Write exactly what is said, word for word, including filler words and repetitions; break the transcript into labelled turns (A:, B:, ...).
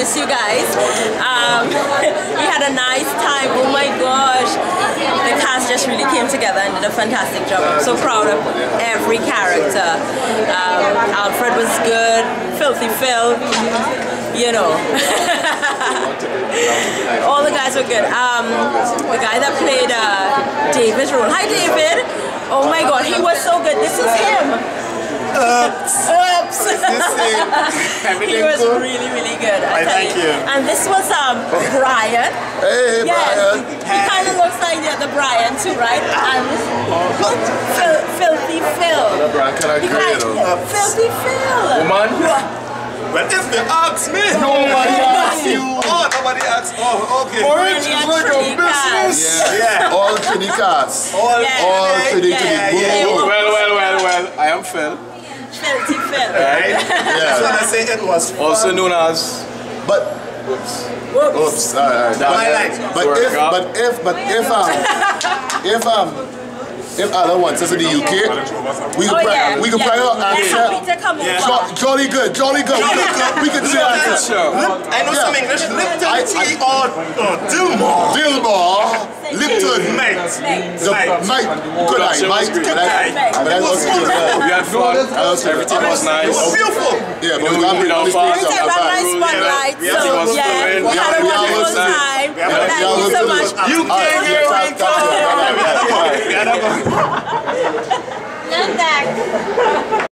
A: miss you guys. Um, we had a nice time. Oh my gosh. The cast just really came together and did a fantastic job. I'm so proud of every character. Um, Alfred was good. Filthy Phil, you know. All the guys were good. Um, the guy that played uh, David's role. Hi, David. Oh my God, he was so good. This is him.
B: Oops.
A: Oops.
B: Everything
A: He was
B: good?
A: really, really good. I
B: I
A: tell
B: thank you.
A: And this was um Brian.
C: Hey,
A: Yes,
C: Brian.
A: he kind of looks like the other Brian too, right? And Phil, Filthy Phil.
C: Brian, can I
A: He
C: agree,
A: like,
C: you know?
A: Filthy Phil.
C: Woman?
B: Well, if they ask me,
C: Nobody asked you.
B: Oh, nobody asked. Oh, okay.
C: Orange is
A: Brilliant
C: like a
A: Trinity
C: business.
A: cast.
C: Yeah. All Trinity cast.
B: All,
A: Yeah.
C: All Trinity
A: Yeah,
C: Trinity.
A: yeah,
C: Boom.
A: yeah.
D: Well, well, well, well, I am Phil,
A: Filthy Phil.
B: right?
C: Yeah.
B: So I say it was fun.
D: also known as
C: But
D: Whoops.
A: Whoops.
C: oops, alright.
B: My life.
C: But
D: Work
C: if,
D: out.
C: but if, but if um, if um, if Alan wants us in the U K, we
A: Oh
C: could
A: yeah.
C: play, we could
A: yeah.
C: play our
A: They're happy
C: accent.
A: to come over.
C: Jo- Jolly good, jolly good. We could, we could say accent.
D: Sure.
B: I know
C: Yeah.
B: some English. Lipton
C: I-
B: tea or or Dilmore.
C: Dilmore, Lipton,
B: Mate.
C: the Mike, good night, Mike. But I, but I was good.
D: We had fun. Everything was
B: It
D: nice.
B: was beautiful.
C: Yeah, but we got
D: You know,
C: to
D: fast.
A: We had a nice spotlight,
B: Yeah,
A: so
B: it was
A: yeah,
D: fun.
A: we had a
C: Yeah,
A: wonderful
C: yeah, yeah.
A: time.
B: Yeah,
A: Thank
C: yeah,
A: you so
C: yeah.
A: much.
B: You
C: All right,
B: can't
C: yeah,
B: hear
C: thank-
B: it.
C: thank you.
B: We gotta go. We gotta go.
A: Not that.